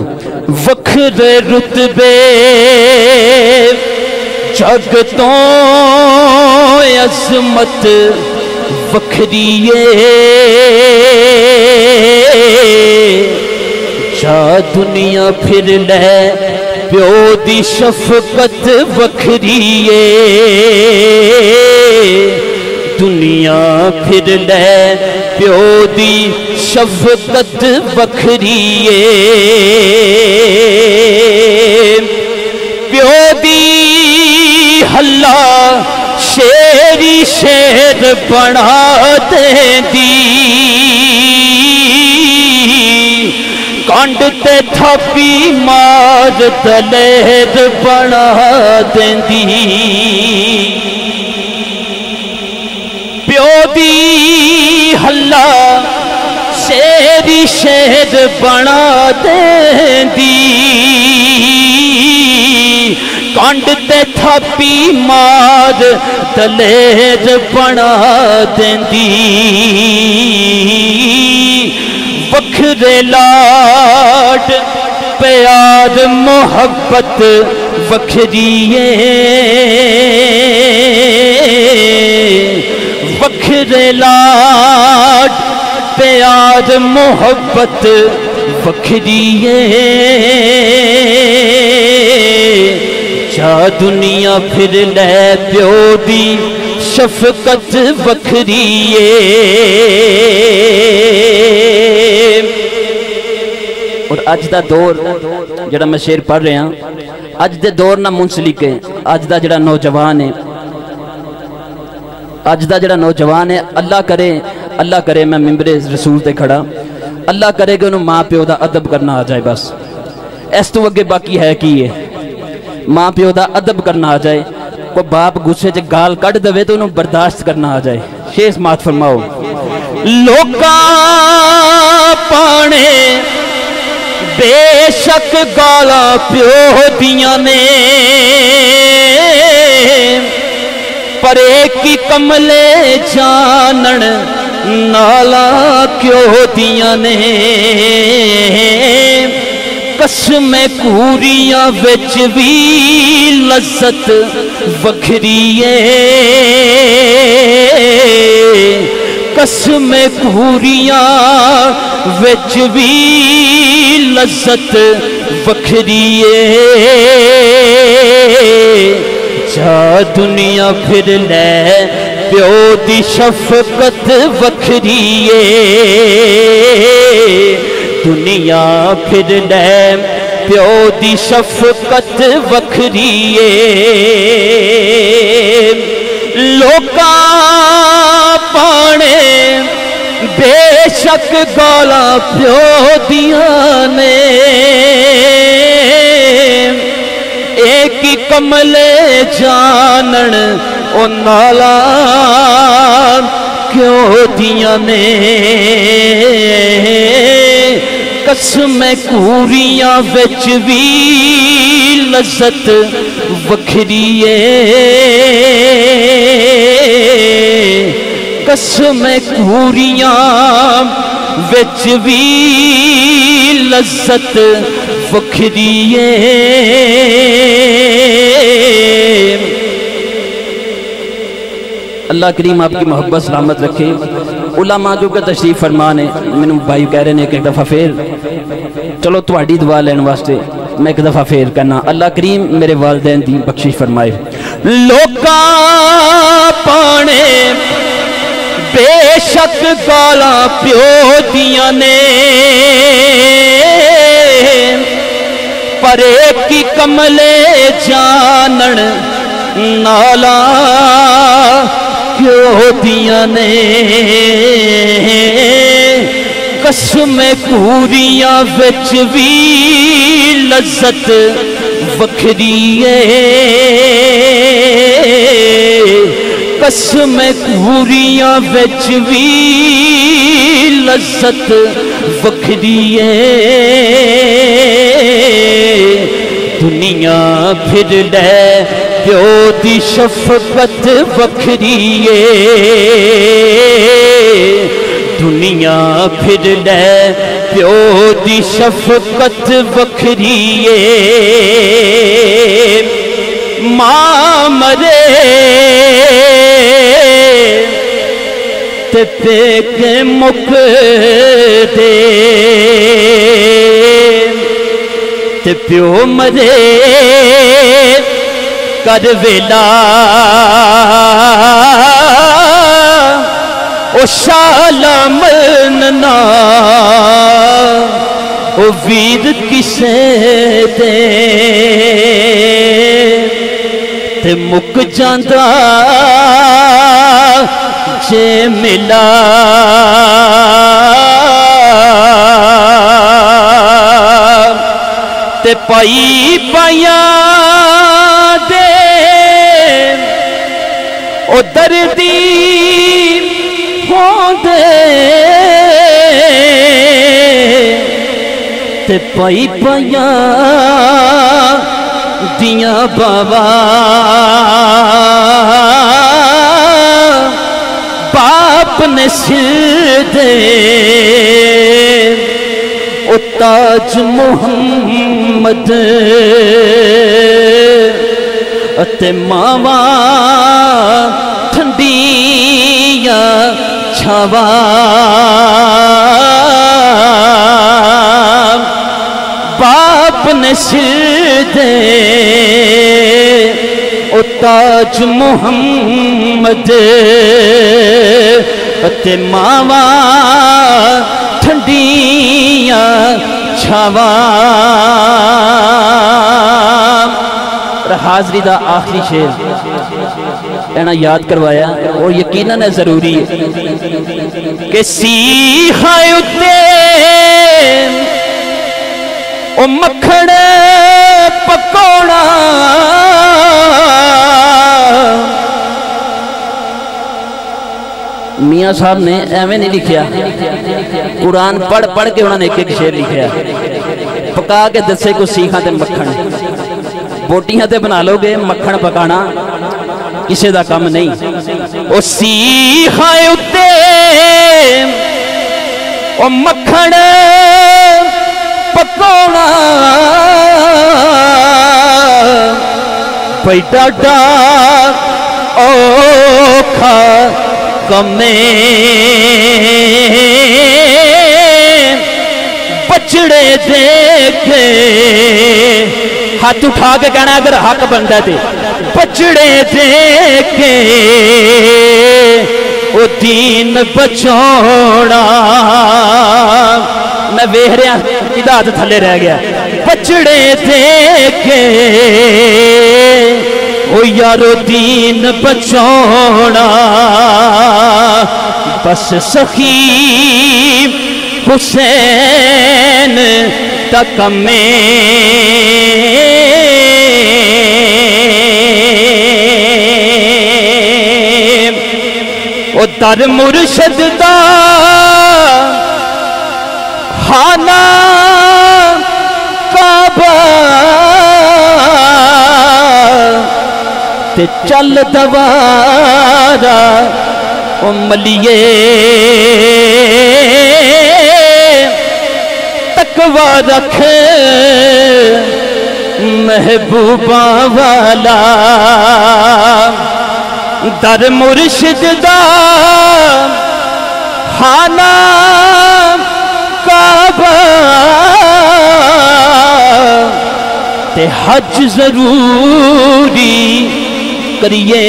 وکھرے رتبے جگ تو عظمت وکھری جا دنیا پھر لے پیو دی شفقت وکھری دنیا پھر لے پیو دی شفقت وکھری پیو دی ہلا شیری شیر بنا دیں دی کانڈ تے تھاپی مار دلیر بنا دیں دی پیو دی ہلا شیری شیر بنا دیں دی کانڈ تے تھاپی مار دلیر بنا دیں دی وکھرے لاڈ پیار محبت وکھری وکھرے لاڈ پیار محبت وکھری جا دنیا پھر لے پیو دی شفقت وکھری اور اج دا دور جڑا میں شعر پڑھ رہا اج دے دور نہ منسلک ہے اج دا جڑا نوجوان ہے اج دا جڑا نوجوان ہے اللہ کرے میں ممبر رسول تے کھڑا اللہ کرے کہ انہوں ماں پیو دا ادب کرنا آ جائے بس اس تو اگے باقی ہے کی ہے ماں پیو دا ادب کرنا آ جائے کوئی باپ غصے چ گال کٹ دے تو انہوں برداشت کرنا آ جائے شیخ سماعت فرماؤ لوکاں پانے بے شک گالا پیو دیاں نے پر ایک ہی کملے جانن نالا کیوں دیاں نے قسم کوریاں وچ بھی لذت وکھری قسم کوریاں وچ بھی لذت وکھری جا دنیا پھر لے پیو دی شفقت وکھری دنیا پھر لے پیو دی شفقت وکھری لوکاں پانے بے شک گالا پیو دیاں نے ایک ہی کملے جانن او نالا کیوں دیاں نے قسم کوریاں وچ بھی لذت وکھری قسم کوریاں وچ بھی لذت وکھری اللہ کریم آپ کی محبت سلامت رکھے علماء جو کہ تشریف فرمان ہے میں بھائی کہہ رہے ہیں کہ ایک دفعہ پھر چلو تواڈی دعا لین واسطے میں ایک دفعہ پھر کہنا اللہ کریم میرے والدین دی بخشش فرمائے لوکاں پانے بے شک گالا پیو دیاں نے پر ایک ہی کملے جانن نالا کیوں دیاں نے قسم کوریاں وچ بھی لذت وکھری قسم کوریاں وچ بھی لذت وکھری دنیا پھر لے پیو دی شفقت وکھری دنیا پھر لے پیو دی شفقت وکھریے ماں مرے تے پیکے مک دے تے پیو مرے کر ویلا او شالا مرننا او وید کسے دے تے مک جاندہ جے ملا تے پائی پائیاں دے او دردی ہوں دے تے پائی پائیاں دیاں بابا باپ نے سر دے او تاج محمد اتے ماما ٹھنڈیاں چھاوا باپ نے سر دے او تاج محمد اتے ماما ٹھنڈیاں چھاوا حاضری دا آخری شیر اینا یاد کروایا اور یقیناً ضروری ہے کہ سیخائے اتے او مکھڑ پکوڑا میاں صاحب نے ایویں نہیں لکھیا قرآن پڑھ پڑھ کے انہوں نے ایک شیر لکھیا پکا کے دسے کو سیکھاں تے مکھن بوٹیاں تے بنا لو گے مکھن پکانا کسے دا کم نہیں او سیخاں اتے او مکھن پکوڑا پئی ڈاڈا اوکھا کمیں بچڑے دیکھے ہاتھ اٹھا کے کہنا اگر حق بندہ تھے بچڑے دیکھے او دین بچوڑا میں ویہ رہا ادھات تھلے رہ گیا بچڑے دیکھے او یارو دین بچوڑا بس سخی حسین تک میں او در مرشد دا خانہ کعبہ تے چل دوارا او ملیے تقوی رکھ محبوبہ والا در مرشد دا خانہ کعبہ تے حج ضروری کریے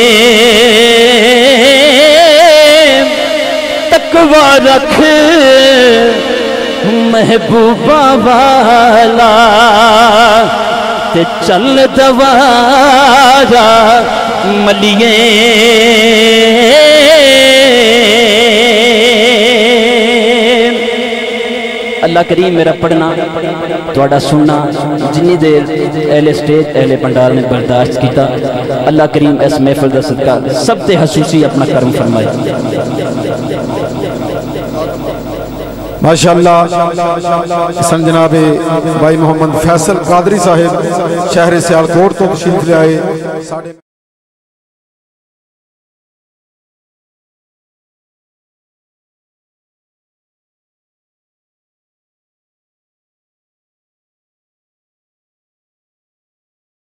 تقوی رکھ محبوبہ والا تے چل دوارا ملیے اللہ کریم میرا پڑھنا توڑا سننا جنی دیر اہل اسٹیج اہل پنڈال نے برداشت کیتا اللہ کریم اس محفل دا صدقہ سب تے حسوسی اپنا کرم فرمائے ماشاءاللہ سن جناب بھائی محمد فیصل قادری صاحب شہر سیالکوٹ تو تشریف لے آئے